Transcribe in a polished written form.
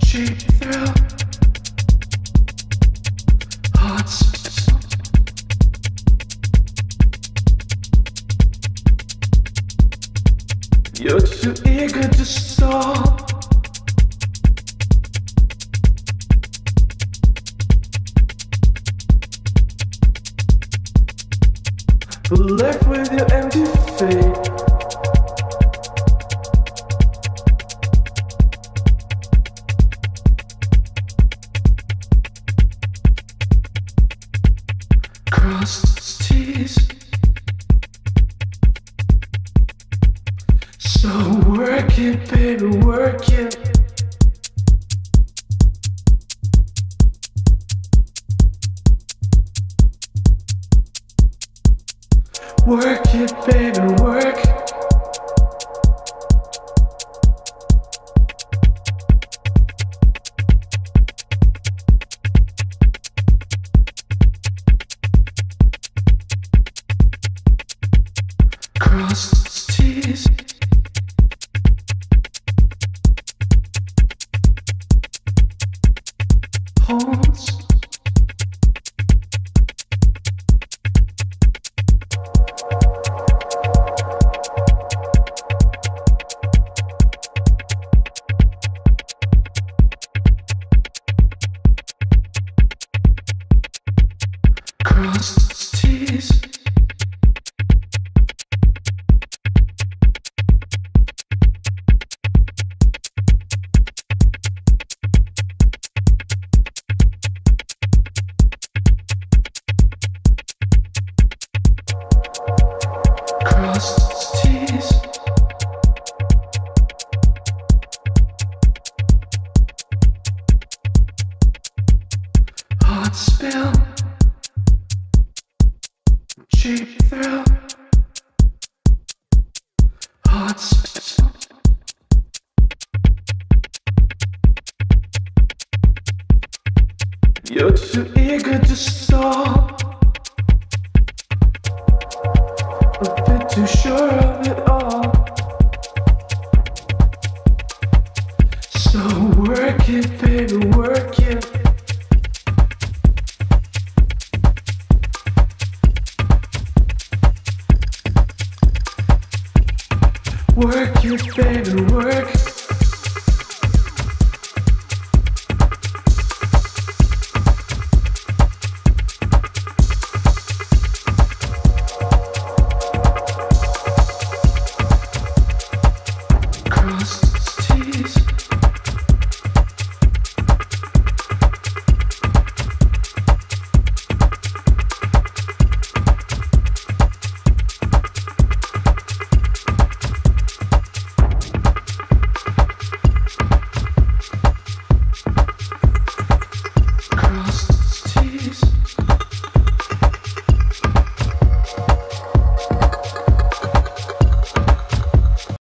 cheap thrill, heart spill. You're too eager to stall. But left with your empty fate. Crossed T's. So work it, baby, work it. Work it, baby, work. Crossed T's. Horns. Crossed T's. Crossed T's. Heart spill. Cheap thrill. Heart spill. You're too eager to stall. A bit too sure of it all. So work it, baby, work it.